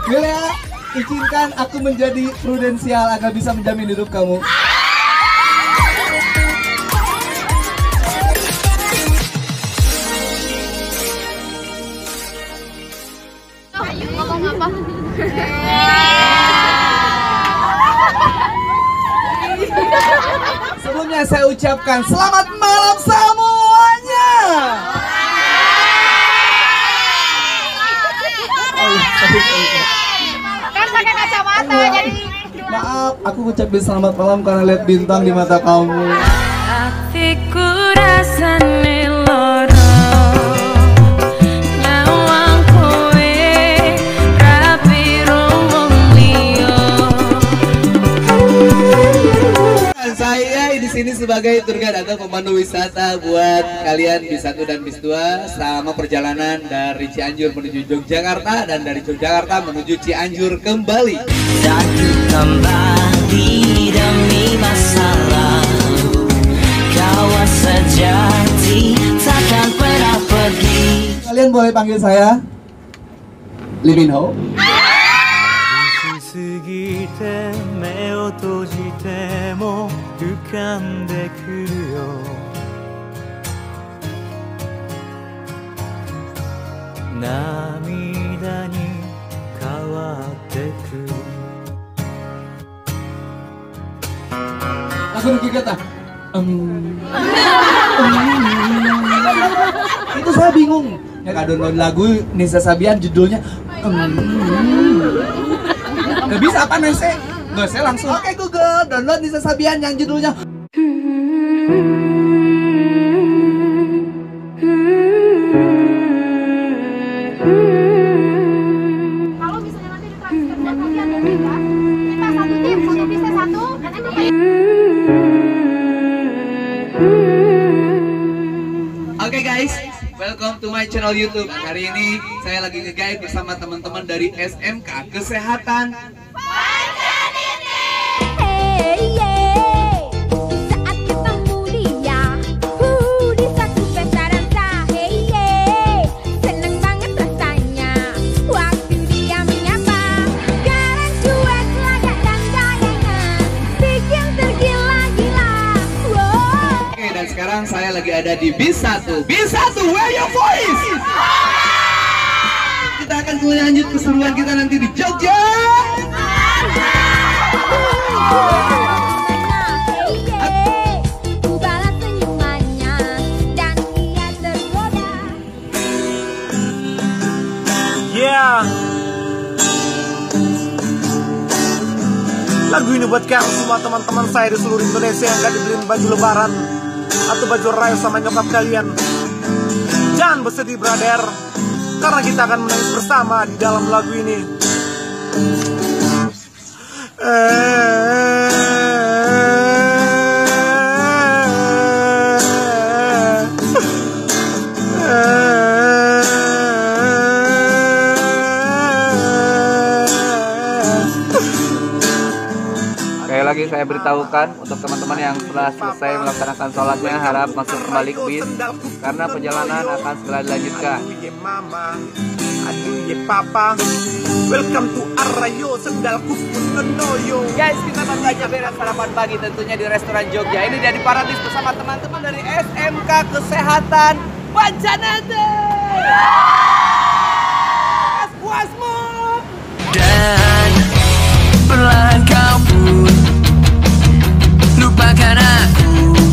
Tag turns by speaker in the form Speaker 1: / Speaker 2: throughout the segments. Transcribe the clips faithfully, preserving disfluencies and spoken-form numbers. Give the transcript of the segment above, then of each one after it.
Speaker 1: Milea, izinkan aku menjadi prudensial agar bisa menjamin hidup kamu.
Speaker 2: Ngomong apa?
Speaker 1: Sebelumnya saya ucapkan selamat malam semuanya.
Speaker 2: Kan pakai kacamata jadi.
Speaker 1: Maaf, aku ucapin selamat malam karena lihat bintang di mata kamu.
Speaker 3: Hatiku rasane loro.
Speaker 1: Saya di sini sebagai tour guide atau pemandu wisata buat kalian bis satu dan bis dua selama perjalanan dari Cianjur menuju Yogyakarta dan dari Yogyakarta menuju Cianjur kembali.
Speaker 4: Aku kembali demi masa lalu, kawan sejati takkan pernah pergi.
Speaker 1: Kalian boleh panggil saya Lee Min Ho.
Speaker 5: 過ぎて目を閉じても浮かんでくるよ涙に変わってく
Speaker 1: Lagu Nuki kata um, itu saya bingung ya kak download lagu Nisa Sabian judulnya um, Gak bisa apa nese? Gak, saya langsung oke okay, Google download Nisa Sabian yang judulnya
Speaker 2: Kalau misalnya nanti di transfer dan nanti ada beda, kita satu tim, satu bisnya satu, nanti
Speaker 1: Oke okay guys, welcome to my channel YouTube. Hari ini saya lagi nge-guide bersama teman-teman dari S M K Kesehatan.
Speaker 6: Hey, yeah. Saat ketemu dia, uh, di satu pesta dansa. Hey, yeah. Seneng banget rasanya waktu dia menyapa. Garang cuek lagak dan gayanya bikin tergila-gila. Wow.
Speaker 1: Oke, dan sekarang saya lagi ada di bis satu. bis satu, where your voice? Kita akan mulai lanjut keseruan kita nanti di Jogja.
Speaker 6: Ku balas senyumannya dan ia tergoda.
Speaker 5: Yeah. Lagu ini buat kamu semua teman-teman saya di seluruh Indonesia yang gak dibeliin baju lebaran atau baju raya sama nyokap kalian. Jangan bersedih brother, karena kita akan menangis bersama di dalam lagu ini.
Speaker 7: Sekali lagi saya beritahukan untuk teman-teman yang telah selesai melaksanakan sholatnya harap masuk kembali ke bis karena perjalanan akan segera dilanjutkan.
Speaker 5: Aduh ye papa, welcome to Arrayo sendalku Nonoyo.
Speaker 7: Guys, kita baru aja beres sarapan pagi tentunya di restoran Jogja. Ini dari Paradis bersama teman-teman dari S M K Kesehatan Banjanate. Puasmu.
Speaker 4: Dan perlahan kau pun lupakan aku.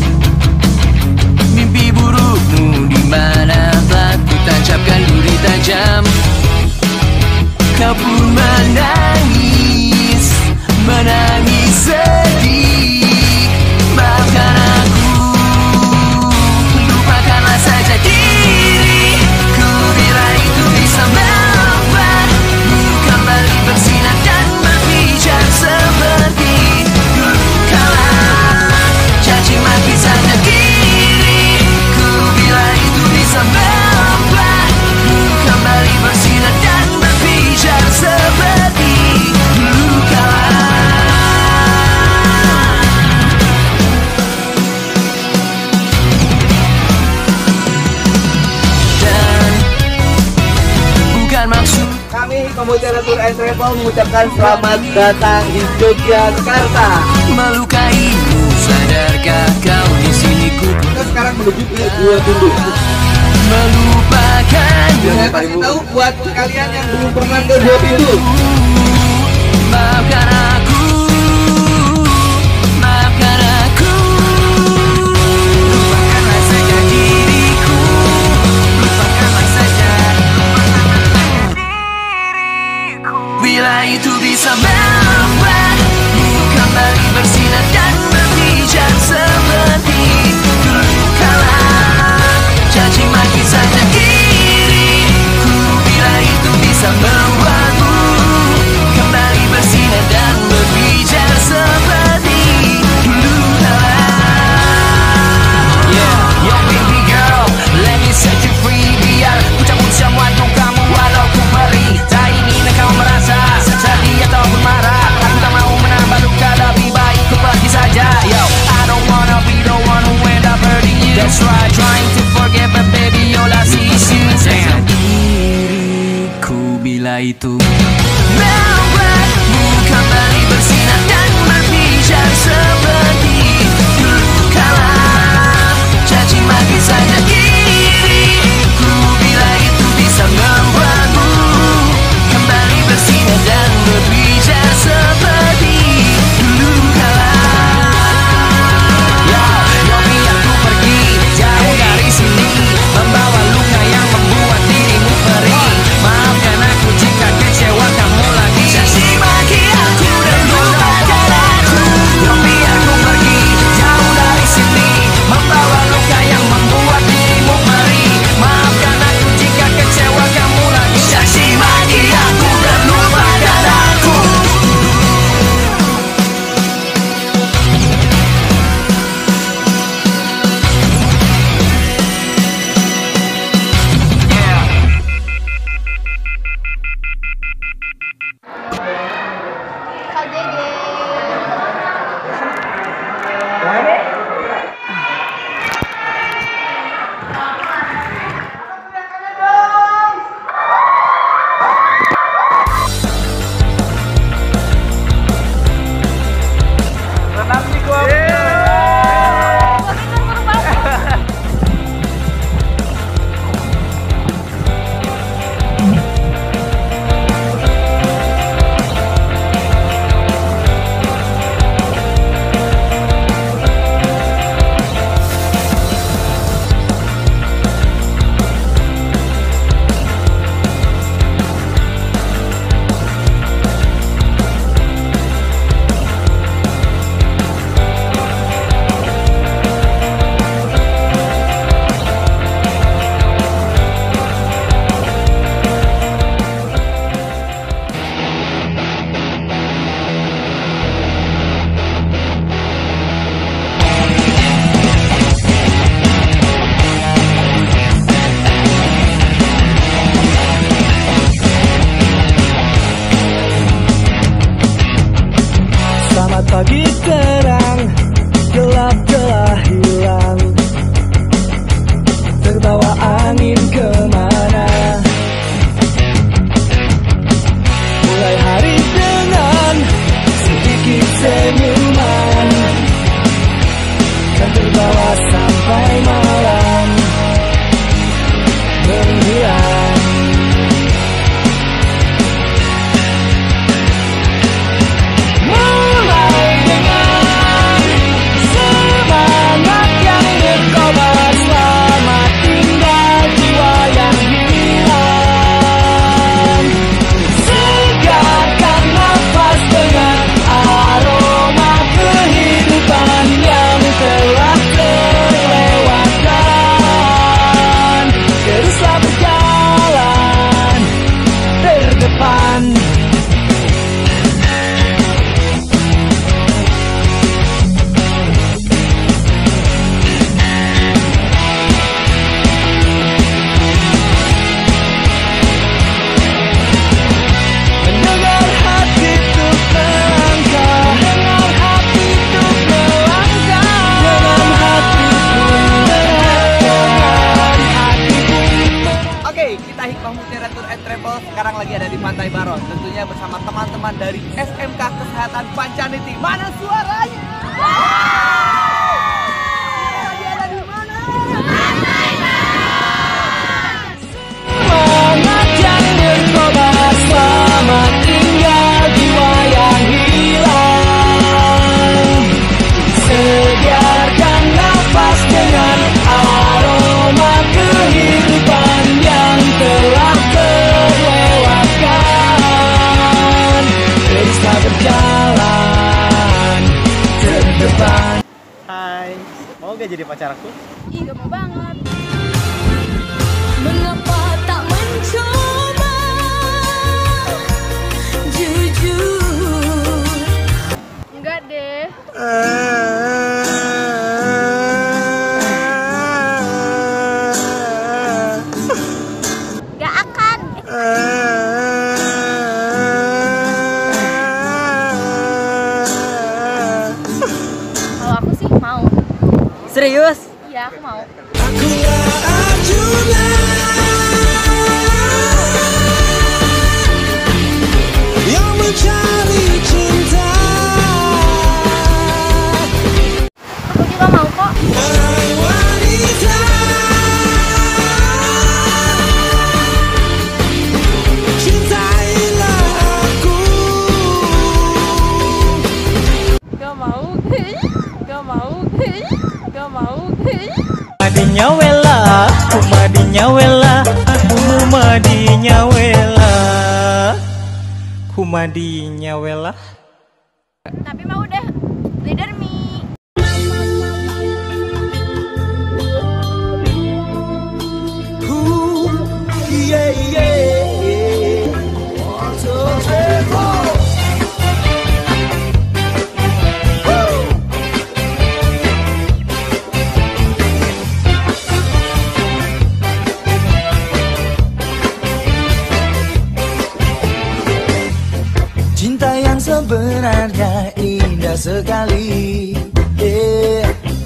Speaker 4: Mimpi burukmu di mana telah ku tancapkan duri tajam. Kau pun menangis, menangis sedih. Maafkan aku, lupakanlah saja diriku bila itu bisa membuat kembali bersinar dan berbicara seperti dulu kala. Caci maki saja diriku bila itu bisa membuat kembali bersinar dan berbicara seperti dulu kala.
Speaker 1: and Travel mengucapkan selamat datang di Yogyakarta.
Speaker 4: Melukaimu, sadarkah kau di sini ku
Speaker 1: Kita sekarang menuju ke dua pintu.
Speaker 4: melupakan.
Speaker 1: Saya kasih tahu buat kalian yang belum pernah ke dua pintu.
Speaker 4: Maafkan aku, maafkan aku. Lupakanlah saja diriku, lupakanlah saja diriku. Bila itu bisa membuatmu kembali bersinar dan berbicara seperti dulu kala. Caci maki saja diriku, bila itu bisa membuatmu kembali bersinar dan berbicara seperti dulu kala. Yeah, yo baby girl, let me set you free. Biar ku cabut semua dong kamu walau ku perih. Tak ingin kau merasa sedih ataupun marah. Aku tak mau menambah luka, lebih baik ku pergi saja. Yo, I don't wanna be the one who end up hurting you. That's right, trying to forget but baby all I see is you. Damn. Diriku bila itu membuatmu kembali bersinar dan berbicara seperti dulu kala. Caci maki saja diriku, bila itu bisa membuatmu kembali bersinar dan berbicara seperti dulu kala. Ya, yo biar ku pergi jauh dari sini, membawa luka yang membuat dirimu perih. Maafkan aku jika kecewa kamu lagi. Caci maki aku dan lupakan aku. Yo biar ku pergi jauh dari sini, membawa luka yang membuat dirimu perih. Maafkan aku jika kecewa kamu lagi. Caci maki aku dan lupakan aku.
Speaker 2: Kak Dede.
Speaker 7: bersama teman-teman dari S M K Kesehatan Pancaniti. Mana suaranya? Dia ada di mana?
Speaker 4: Semangat yang berkobar, selamat tinggal jiwa yang hilang. Segarkan nafas dengan aroma kehidupan yang telah terlewatkan. Teruslah berjalan ke depan.
Speaker 5: Hai, mau gak jadi pacar aku?
Speaker 2: Ih, gak mau banget.
Speaker 3: Mengapa tak mencoba jujur?
Speaker 2: Enggak deh. Gak akan. Kalau aku sih mau.
Speaker 8: Serius?
Speaker 2: Iya, aku mau.
Speaker 4: Yang mencari cinta,
Speaker 2: Aku juga mau kok.
Speaker 4: hai wanita, cintailah aku.
Speaker 2: Gak mau. Gak mau. Gak mau.
Speaker 4: Madinya wela, kumadinya wela, kumadinya wela, kumadinya wela.
Speaker 2: Tapi mau deh. Leader me.
Speaker 4: Ooh, yeah, yeah. One, two, three, four. Woo. Cinta yang sebenarnya indah sekali, yeah.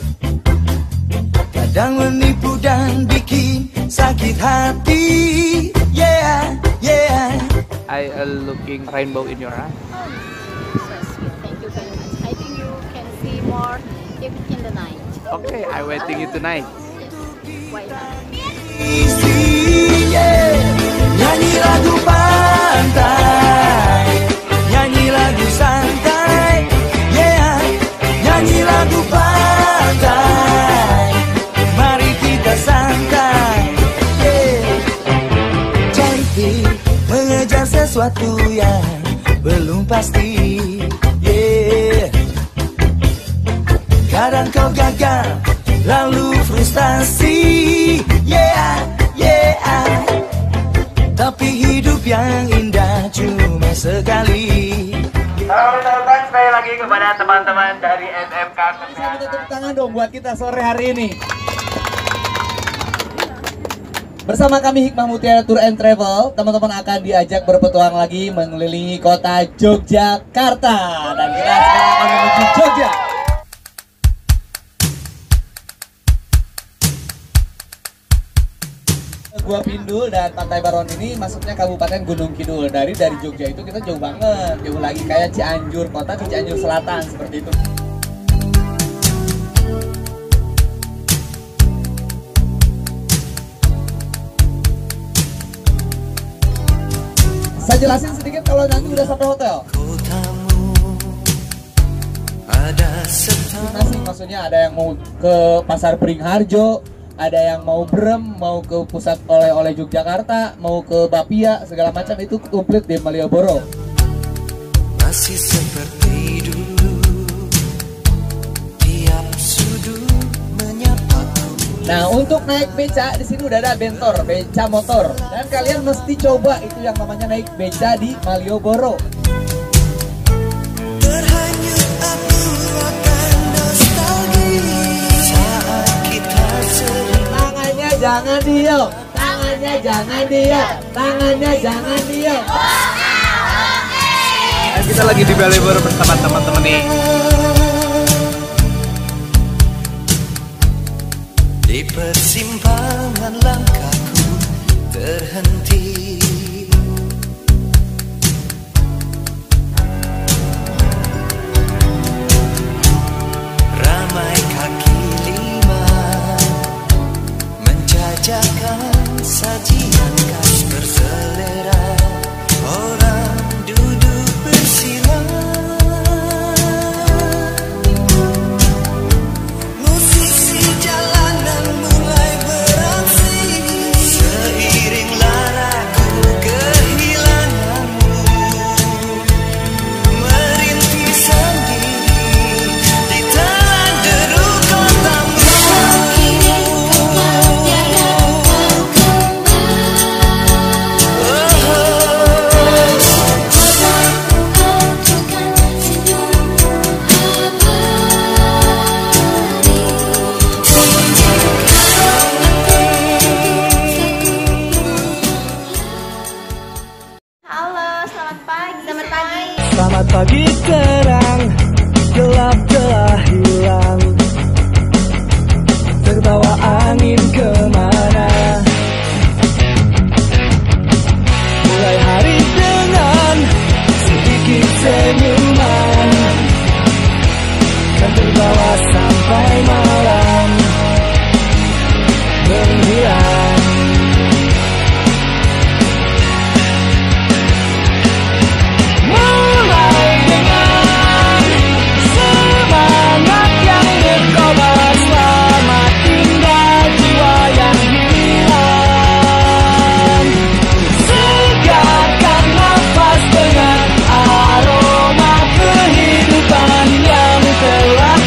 Speaker 4: Kadang menipu dan bikin sakit hati, yeah, yeah.
Speaker 7: I uh, looking rainbow in your eye.
Speaker 2: Oh, so sweet. Thank you very much. I think you can see more if in the night.
Speaker 7: Okay, I waiting you tonight.
Speaker 2: Yes. Why not?
Speaker 4: Isi, yeah. Nyanyi lagu pantai, nyanyi lagu santai, yeah. Nyanyi lagu pantai, mari kita santai, yeah. Cantik mengejar sesuatu yang belum pasti, yeah. Kadang kau gagal, lalu frustasi, yeah, yeah. Tapi hidup yang indah cuma sekali.
Speaker 7: Salam ucapkan sekali lagi kepada teman-teman dari S M K
Speaker 1: Bisa
Speaker 7: Kesehatan.
Speaker 1: minta tepuk tangan dong buat kita sore hari ini. Bersama kami Hikmah Mutiara Tour and Travel, teman-teman akan diajak berpetualang lagi mengelilingi kota Yogyakarta. Dan kita sekarang akan menuju Jogja. Gua Pindul dan Pantai Baron ini masuknya Kabupaten Gunung Kidul. Dari dari Jogja itu kita jauh banget, jauh lagi kayak Cianjur, kota di Cianjur Selatan seperti itu. Saya jelasin sedikit kalau nanti udah sampai hotel. Masing maksudnya ada yang mau ke Pasar Beringharjo, ada yang mau Brem, mau ke pusat oleh-oleh Yogyakarta, mau ke Bapia, segala macam itu komplit di Malioboro.
Speaker 4: Masih seperti dulu, tiap sudut menyapaku.
Speaker 1: Nah, untuk naik beca di sini udah ada bentor, beca motor, dan kalian mesti coba itu yang namanya naik beca di Malioboro.
Speaker 4: Terhanyut aku akan nostalgia saat kita sering.
Speaker 1: Tangannya jangan diam, tangannya jangan diam, tangannya jangan diam.
Speaker 7: Dan kita lagi di Malioboro bersama teman-teman nih.
Speaker 4: Di persimpangan langkahku terhenti,
Speaker 2: pagi.
Speaker 4: Selamat pagi terang, gelap telah hilang, terbawa angin kemana. Mulai hari dengan sedikit senyuman, dan terbawa sampai malam menghilang. Mulai dengan semangat yang berkobar, selamat tinggal jiwa yang hilang. Segarkan nafas dengan aroma kehidupan yang telah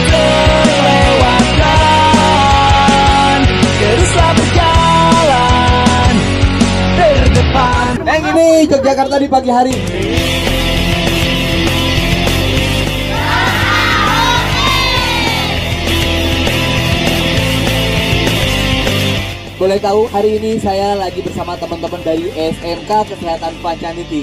Speaker 4: terlewatkan. Teruslah berjalan terdepan.
Speaker 1: Yang ini Yogyakarta di pagi hari. Boleh tahu hari ini saya lagi bersama teman-teman dari S M K Kesehatan Pancaniti.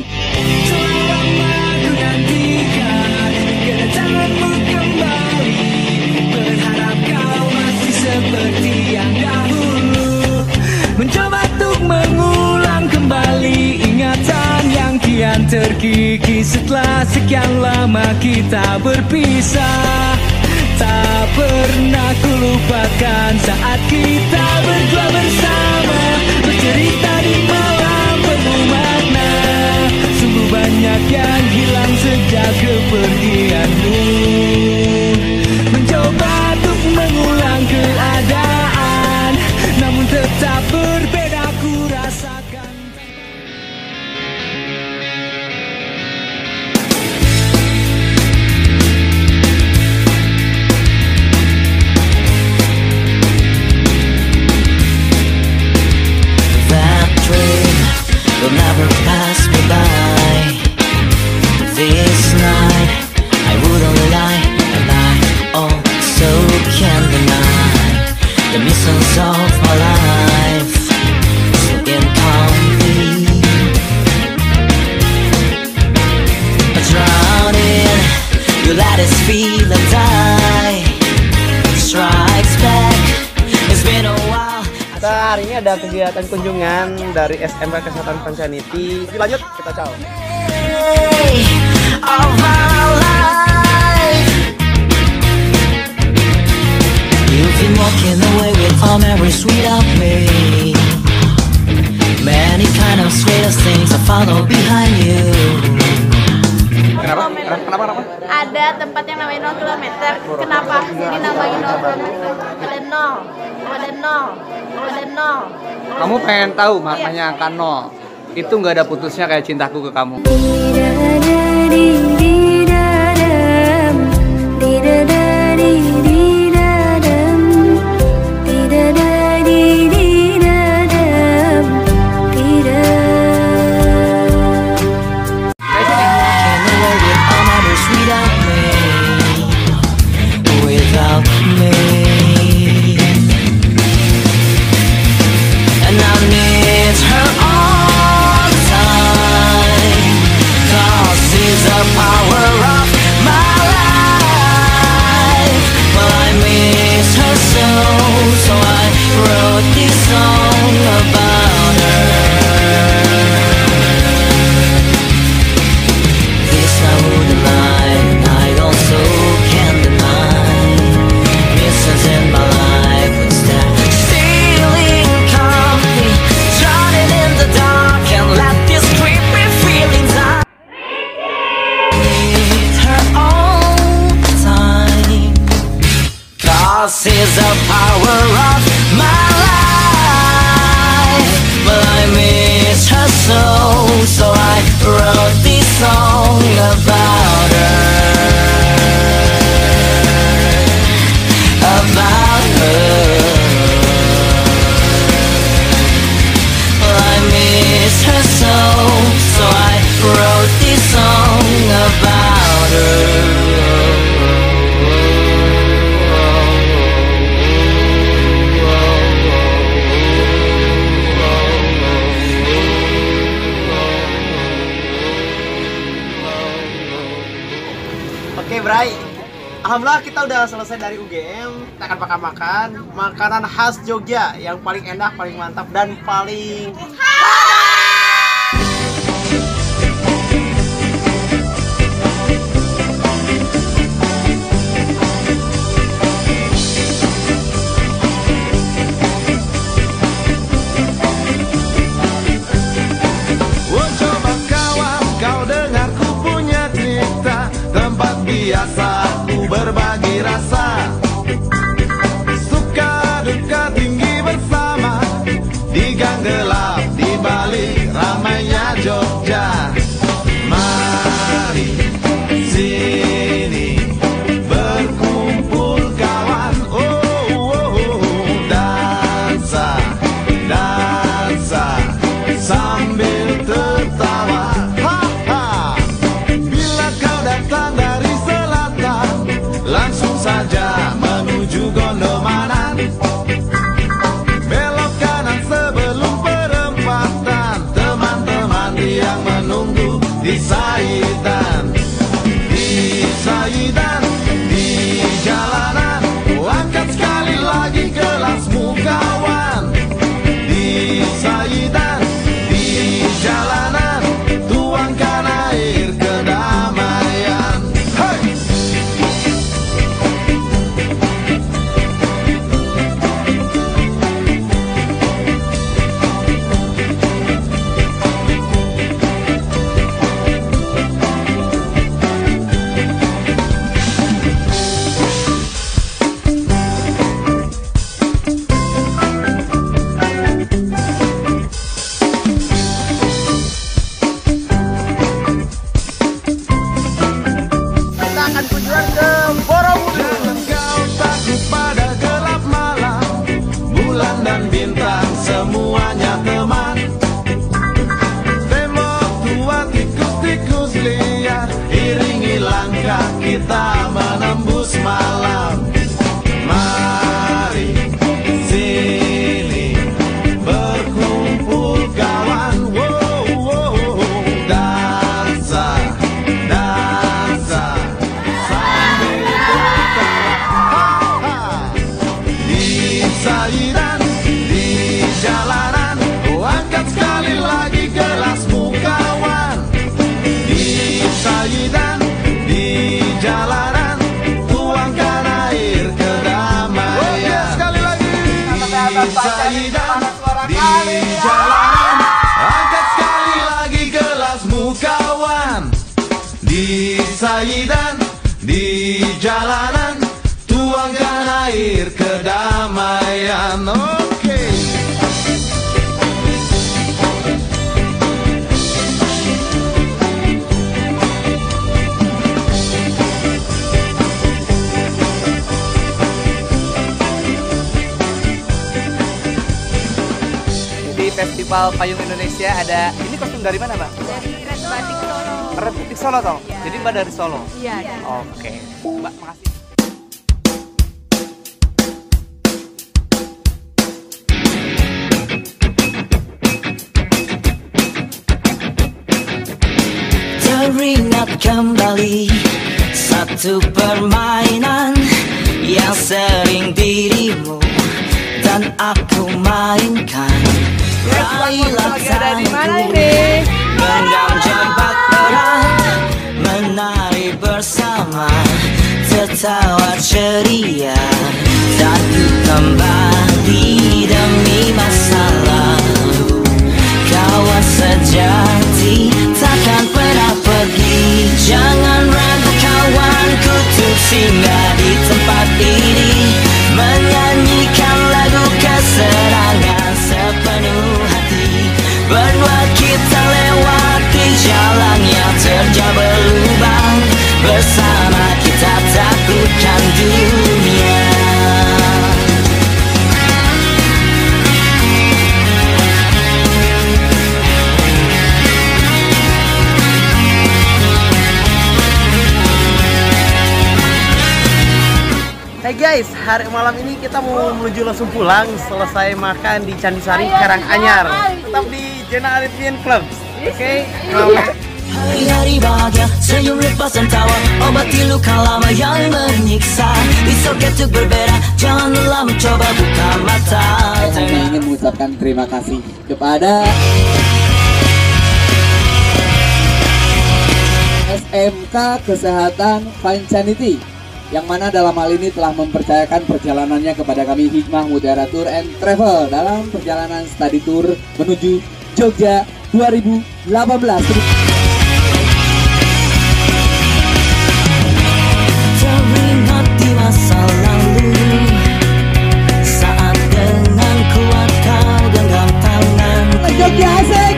Speaker 4: Kedatanganmu kembali, berharap kau masih seperti yang dahulu, mencoba untuk mengulang kembali ingatan yang kian terkikis setelah sekian lama kita berpisah. Tak pernah kulupakan saat kita berdua bersama, bercerita di malam penuh makna. Sungguh banyak yang hilang sejak kepergianmu. Mencoba untuk mengulang keadaan, namun tetap berbeda ku rasakan. That dream will never pass me by. This night I wouldn't lie, and I also can't deny the missiles of my life so incomplete. Drowning, you let us feel and die. Strikes back, it's been a while.
Speaker 5: Kita hari ini ada kegiatan kunjungan dari S M K Kesehatan Pancaniti. Lanjut, kita ciao.
Speaker 4: Of my life, you've been walking away with all memories sweet of me. Many kind of sweetest things I follow behind you.
Speaker 1: Kenapa? Kenapa? Kenapa? Kenapa?
Speaker 2: Ada tempat yang namanya nol kilometer. Kenapa dinamain nol kilometer? Ada nol, ada nol, ada nol.
Speaker 7: Kamu pengen tahu maknanya angka nol? Itu nggak ada putusnya kayak cintaku ke kamu.
Speaker 4: Without me, and I need her all the time, 'cause she's the power of my life. Well, I miss her so, so I wrote this song about her. This I wouldn't lie, and I also can't deny misses in my life instead. Stealing company, drowning in the dark, and let these creepy feelings out. Need her all the time, 'cause she's the power of my life. But I miss her so, so I wrote this song about her. About her. Well, I miss her so, so I wrote this song about her.
Speaker 5: Oke, Bray. Alhamdulillah kita udah selesai dari U G M. Kita akan makan-makan makanan khas Jogja yang paling enak, paling mantap dan paling
Speaker 8: biasa ku berbagi rasa, suka duka tinggi bersama, di gang gelap di balik ramainya Jogja. Mari sini berkumpul kawan, oh, oh, oh, dansa dansa sambil tertawa. Ha, ha. Bila kau datang dari langsung saja menuju Gondomanan, belok kanan sebelum perempatan, teman-teman yang menunggu di Saidan. Di Saidan, di jalanan, angkat sekali lagi gelasmu kawan. Di Saidan, di jalanan, tuangkan air kedamaian. Hey! Semuanya teman, tembok tua tikus-tikus liar, iringi langkah kita menembus malam. Mari sini berkumpul kawan, wow, wow, dansa dansa sambil tertawa. Ha, ha. Di Saidan, jalanan, angkat sekali lagi gelasmu kawan. Di Saidan, di jalanan, tuangkan air kedamaian. Oke, sekali lagi. Di Saidan, di jalanan, angkat sekali lagi gelasmu kawan. Di Saidan, di jalanan, tuangkan air kedamaian. Oke.
Speaker 7: Festival Payung Indonesia ada, ini kostum dari mana Mbak?
Speaker 2: Dari Red Batik Solo.
Speaker 7: Red Batik Solo toh?
Speaker 2: Iya.
Speaker 7: Jadi Mbak dari Solo?
Speaker 2: Iya.
Speaker 7: Oke, Mbak makasih.
Speaker 4: Teringat kembali satu permainan yang sering dirimu dan aku mainkan. Raihlah tanganku, genggam jambak erat, menari bersama, tertawa ceria, dan ku kembali demi masa lalu. Kawan sejati takkan pernah pergi, jangan ragu kawan, ku tuh singgah di tempat ini, menyanyikan lagu kesenangan sepenuh hati. Berdua kita lewati jalan yang terjal berlubang, bersama kita taklukkan dunia.
Speaker 5: Hey guys, hari malam ini kita mau menuju langsung pulang selesai makan di Candi Sari Karanganyar. Tetap di Jena Arifin Club. Oke. Okay?
Speaker 4: Hari-hari bahagia, senyum lepas dan tawa, obati Meski luka lama yang menyiksa, it's okay untuk berbeda, jangan lelah mencoba buka mata.
Speaker 1: Saya hanya ingin mengucapkan terima kasih kepada S M K Kesehatan Vancanity, yang mana dalam hal ini telah mempercayakan perjalanannya kepada kami Hikmah Mutiara Tour and Travel dalam perjalanan study tour menuju Jogja dua ribu delapan belas.
Speaker 4: Teringat di masa lalu, saat dengan kuat kau genggam tangan.
Speaker 1: Jogja asik.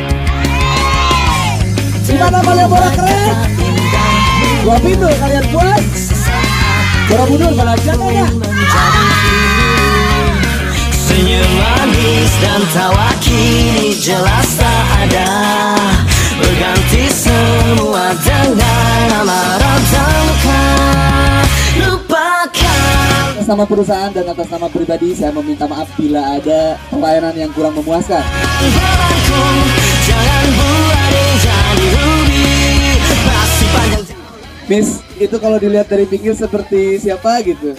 Speaker 1: Gimana Malioboro keren? Dua pintu kalian puas? Borobudur belajar enggak?
Speaker 4: Senyum manis dan tawa kini jelas tak ada, berganti semua dengan amarah dan luka. Lupakan.
Speaker 1: Atas nama perusahaan dan atas nama pribadi saya meminta maaf bila ada pelayanan yang kurang memuaskan.
Speaker 4: Bebanku, jangan buat jadi rugi, masih panjang.
Speaker 1: Miss, itu kalau dilihat dari pinggir seperti siapa gitu?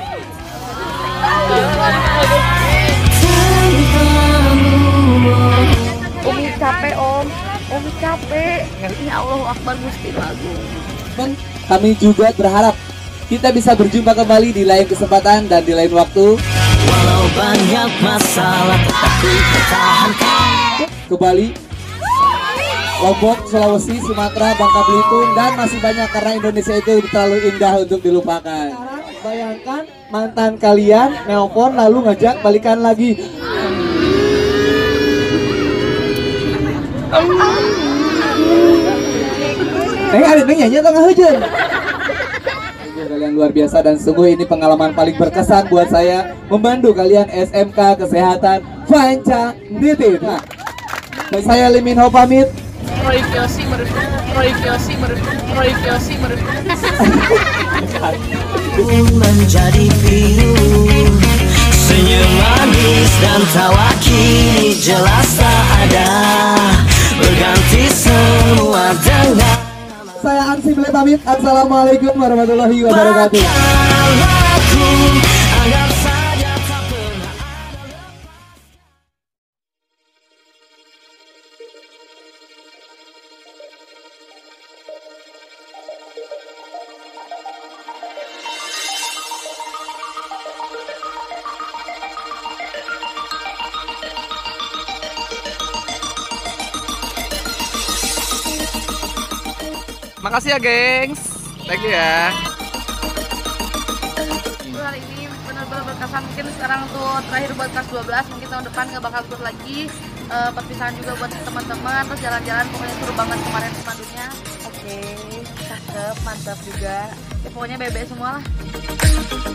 Speaker 2: Umi capek om, Umi capek. Ya Allah Akbar Gusti lagu.
Speaker 1: Kami juga berharap kita bisa berjumpa kembali di lain kesempatan dan di lain waktu.
Speaker 4: Walau banyak masalah tetap ku pertahankan.
Speaker 1: Ke Bali, Lombok, Sulawesi, Sumatera, Bangka Belitung, dan masih banyak karena Indonesia itu terlalu indah untuk dilupakan. Bayangkan mantan kalian nelpon lalu ngajak balikan lagi. Neng ada neng nyanyi atau ngahujan? Kalian luar biasa dan sungguh ini pengalaman paling berkesan buat saya membantu kalian S M K Kesehatan Vancanity. Nah, dan saya Liminho pamit.
Speaker 2: Roy Kiyoshi merupakan Roy Kiyoshi merupakan Roy Kiyoshi merupakan
Speaker 4: Menjadi pilu, senyum manis dan tawa kini jelas tak ada, berganti semua dengan.
Speaker 1: Saya Ansi Bele pamit. Assalamualaikum warahmatullahi wabarakatuh.
Speaker 4: Aku anggap saja tak pernah.
Speaker 7: Makasih ya, gengs. Thank you ya.
Speaker 2: hari ini benar-benar berkesan. Mungkin sekarang tuh terakhir buat kelas dua belas, mungkin tahun depan gak bakal tur lagi. Uh, perpisahan juga buat teman-teman, terus jalan-jalan pokoknya seru banget kemarin semandunya. Oke, cakep, mantap juga. Ya pokoknya bebe semua lah.